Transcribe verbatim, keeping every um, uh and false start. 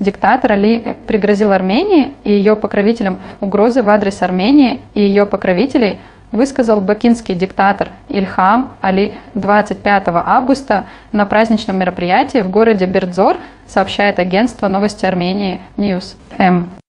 Диктатор Али пригрозил Армении и ее покровителям угрозы в адрес Армении и ее покровителей высказал бакинский диктатор Ильхам Али двадцать пятого августа на праздничном мероприятии в городе Бердзор, сообщает агентство новости Армении News М.